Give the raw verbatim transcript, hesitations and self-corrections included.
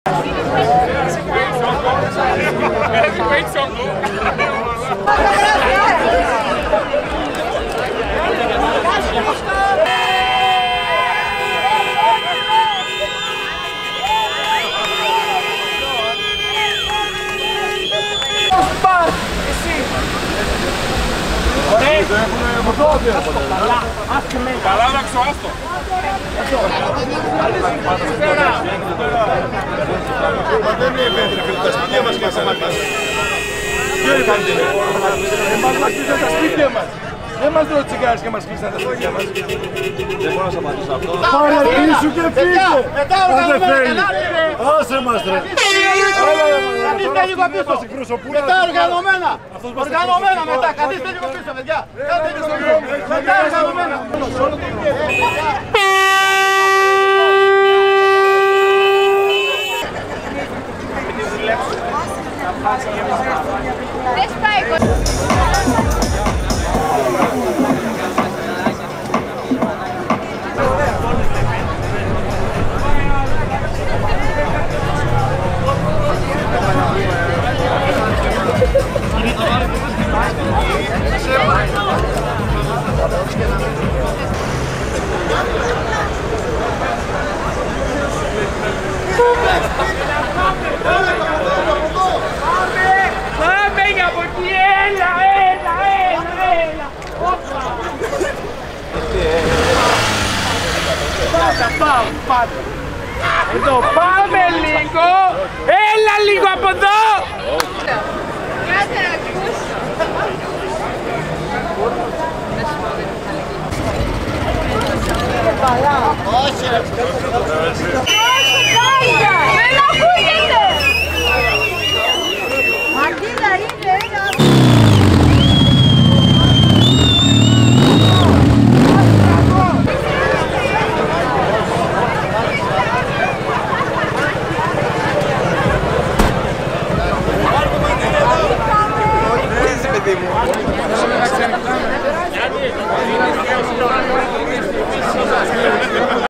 Καλά να ξοάστο. Δεν είναι επέτρεπε, τα σπίτια μας κλείσανε. Ποιο είναι παντήλε. Εμάς μας κλείσανε τα σπίτια μας. Δεν μας δω τσιγάρες και μας κλείσανε τα σπίτια μας. Δεν μπορώ να σας απαντήσω αυτό. Πάρε κλείσου και φύγε. Άντε φέρνει. Άσε μας ρε. Καθίστε λίγο πίσω. Μετά οργανωμένα. Οργανωμένα μετά. Καθίστε λίγο πίσω, παιδιά. Μετά οργανωμένα. Δεν σπάει. Πάμε από εκεί, έλα, έλα, έλα, έλα. Πάτα, πάμε, πάτα. Εδώ, πάμε λίγο. Έλα λίγο από εδώ. Κάτσε να ακούς. Όχι ρε. Δεν ακούγεται. Αντίλα είναι ένα. παιδί μου.